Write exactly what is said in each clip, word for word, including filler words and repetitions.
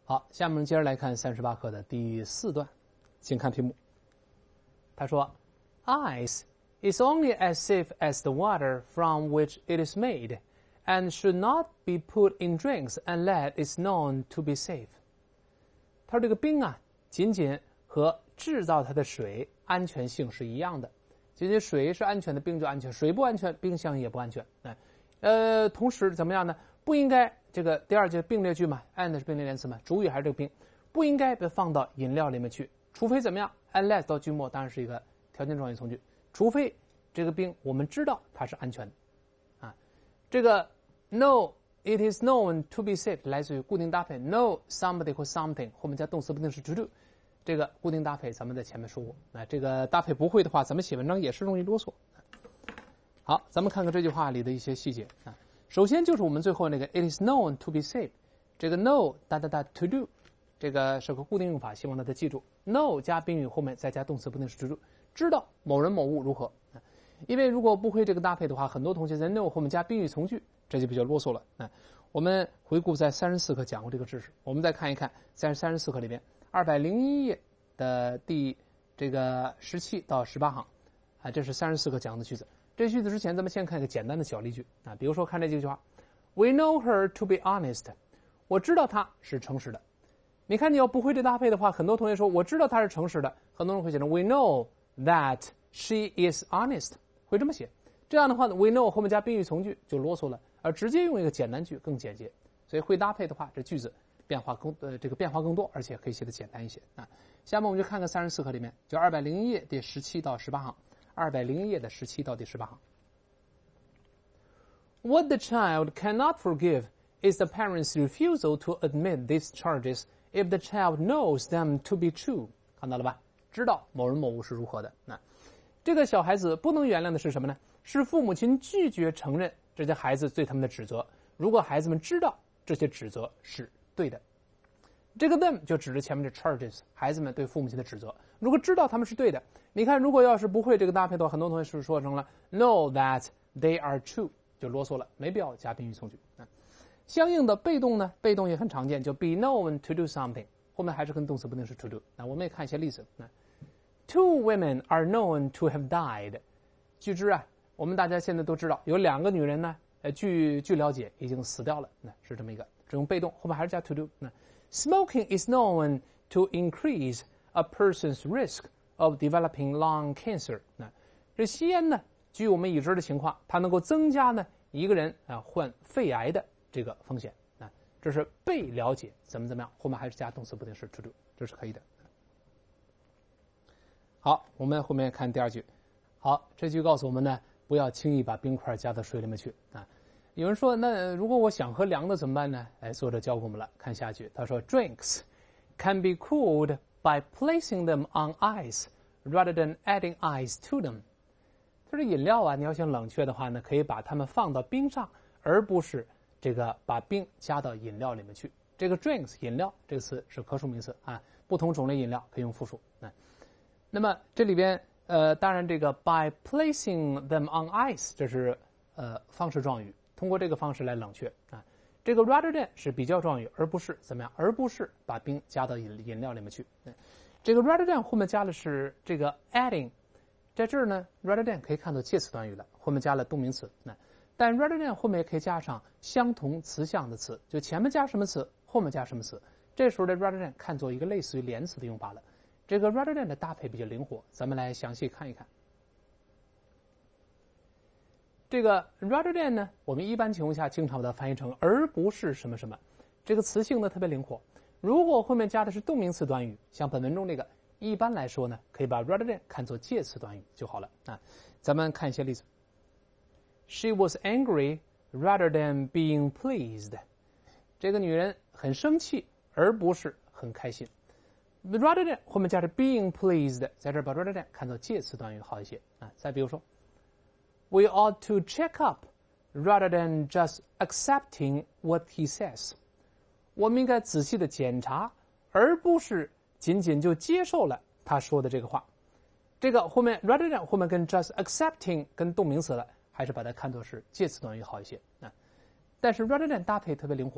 好，下面我们接着来看三十八课的第四段，请看题目。他说 ，Ice is only as safe as the water from which it is made, and should not be put in drinks unless it's known to be safe。他说这个冰啊，仅仅和制造它的水安全性是一样的，仅仅水是安全的，冰就安全；水不安全，冰箱也不安全。哎，呃，同时怎么样呢？不应该这个第二句并列句嘛 ，and 是并列连词嘛，主语还是这个冰，不应该被放到饮料里面去，除非怎么样 ？unless 到句末当然是一个条件状语从句，除非这个冰我们知道它是安全的，啊，这个 no it is known to be safe 来自于固定搭配 no somebody 或 something 后面加动词不定式 to do， 这个固定搭配咱们在前面说过，啊，这个搭配不会的话，咱们写文章也是容易啰嗦。好，咱们看看这句话里的一些细节啊。首先就是我们最后那个 it is known to be safe， 这个 know 哒哒哒 to do， 这个是个固定用法，希望大家记住 know 加宾语后面再加动词不定式 to do， 知道某人某物如何。因为如果不会这个搭配的话，很多同学在 know 后面加宾语从句，这就比较啰嗦了。啊，我们回顾在三十四课讲过这个知识，我们再看一看在三十四课里边二百零一页的第这个十七到十八行，啊，这是三十四课讲的句子。这句子之前咱们先看一个简单的小例句啊，比如说看这几句话 We know her to be honest， 我知道她是诚实的。你看你要不会这搭配的话，很多同学说我知道她是诚实的，很多人会写成 We know that she is honest， 会这么写。这样的话呢 We know 后面加宾语从句就啰嗦了，而直接用一个简单句更简洁。所以会搭配的话，这句子变化更呃这个变化更多，而且可以写得简单一些啊。下面我们就看看三十四课里面，就二百零一页第十七到十八行。二百零一页的十七到第十八行。What the child cannot forgive is the parent's refusal to admit these charges if the child knows them to be true。看到了吧？知道某人某物是如何的。那这个小孩子不能原谅的是什么呢？是父母亲拒绝承认这些孩子对他们的指责。如果孩子们知道这些指责是对的，这个 them 就指着前面的 charges， 孩子们对父母亲的指责。如果知道他们是对的，你看，如果要是不会这个搭配的话，很多同学是说成了 know that they are true， 就啰嗦了，没必要加宾语从句。啊，相应的被动呢，被动也很常见，就 be known to do something， 后面还是跟动词不定式 to do。那我们也看一些例子。那 Two women are known to have died。据知啊，我们大家现在都知道，有两个女人呢，呃，据据了解已经死掉了。那是这么一个，这种被动后面还是加 to do。那 Smoking is known to increase a person's risk of developing lung cancer。那这吸烟呢，据我们已知的情况，它能够增加呢一个人啊患肺癌的这个风险。啊，这是被了解怎么怎么样，后面还是加动词不定式 to do， 这是可以的。好，我们后面看第二句。好，这句告诉我们呢，不要轻易把冰块加到水里面去啊。有人说，那如果我想喝凉的怎么办呢？哎，作者教给我们了，看下句，他说 Drinks can be cooled by placing them on ice rather than adding ice to them。他说饮料啊，你要想冷却的话呢，可以把它们放到冰上，而不是这个把冰加到饮料里面去。这个 drinks 饮料这个词是可数名词啊，不同种类饮料可以用复数。啊，那么这里边呃，当然这个 by placing them on ice 这是呃方式状语。通过这个方式来冷却啊，这个 rather than 是比较状语，而不是怎么样，而不是把冰加到饮饮料里面去。这个 rather than 后面加的是这个 adding， 在这儿呢 rather than 可以看作介词短语了，后面加了动名词。那但 rather than 后面也可以加上相同词项的词，就前面加什么词，后面加什么词。这时候的 rather than 看作一个类似于连词的用法了。这个 rather than 的搭配比较灵活，咱们来详细看一看。这个 rather than 呢，我们一般情况下经常把它翻译成而不是什么什么，这个词性呢特别灵活。如果后面加的是动名词短语，像本文中这个，一般来说呢，可以把 rather than 看作介词短语就好了啊。咱们看一些例子。She was angry rather than being pleased。这个女人很生气，而不是很开心。rather than 后面加上 being pleased， 在这儿把 rather than 看作介词短语好一些啊。再比如说。We ought to check up rather than just accepting what he says。我们应该仔细的检查，而不是仅仅就接受了他说的这个话。这个后面 rather than 后面跟 just accepting 跟动名词了，还是把它看作是介词短语好一些啊。但是 rather than 搭配特别灵活，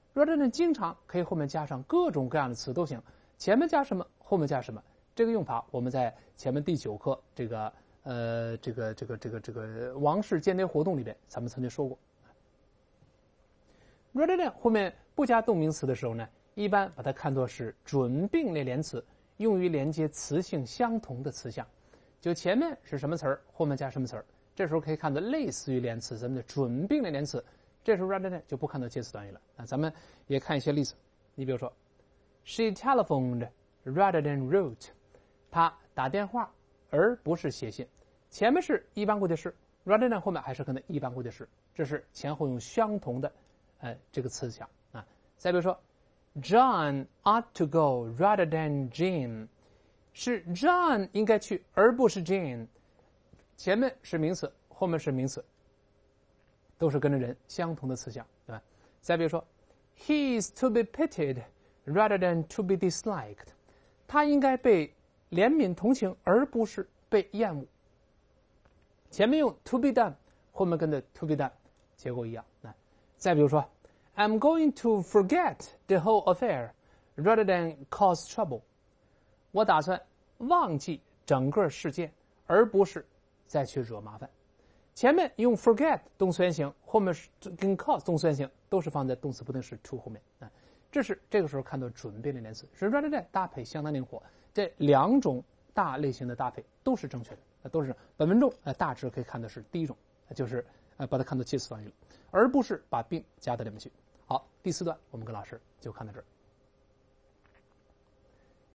rather than 经常可以后面加上各种各样的词都行，前面加什么，后面加什么。这个用法我们在前面第九课这个呃这个这个这个这个王室间谍活动里边，咱们曾经说过。rather than 后面不加动名词的时候呢，一般把它看作是准并列连词，用于连接词性相同的词项。就前面是什么词儿，后面加什么词儿，这时候可以看作类似于连词，咱们的准并列连词。这时候 rather than 就不看作介词短语了。那咱们也看一些例子。你比如说 ，She telephoned rather than wrote。她打电话而不是写信。前面是一般过去式 ，rather than 后面还是可能一般过去式，这是前后用相同的呃这个词项啊。再比如说 ，John ought to go rather than Jane。是 John 应该去，而不是 Jane。前面是名词，后面是名词，都是跟着人相同的词项，对吧？再比如说 ，He is to be pitied rather than to be disliked。他应该被怜悯同情，而不是被厌恶。前面用 to be done， 后面跟着 to be done， 结果一样。那再比如说 ，I'm going to forget the whole affair rather than cause trouble。我打算忘记整个事件，而不是再去惹麻烦。前面用 forget 动词原形，后面是跟 cause 动词原形，都是放在动词不定式 to 后面啊。这是这个时候看到准并列连词，是 rather than 搭配相当灵活。这两种大类型的搭配都是正确的，都是本文中呃大致可以看的是第一种，就是呃把它看作介词短语了，而不是把并加到里面去。好，第四段我们跟老师就看到这儿。